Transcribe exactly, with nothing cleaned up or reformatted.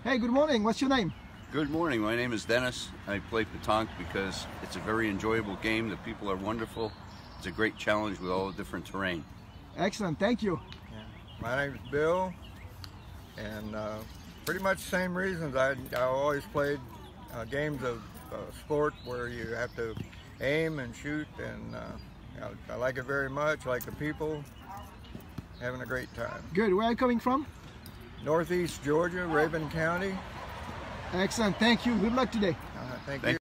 Hey, good morning. What's your name? Good morning. My name is Dennis. I play Petanque because it's a very enjoyable game. The people are wonderful. It's a great challenge with all the different terrain. Excellent. Thank you. Yeah. My name's Bill, and uh, pretty much the same reasons. I, I always played uh, games of uh, sport where you have to aim and shoot, and uh, I, I like it very much. I like the people, having a great time. Good. Where are you coming from? Northeast Georgia, Rabun County. Excellent. Thank you. Good luck today. Uh, thank Thank you.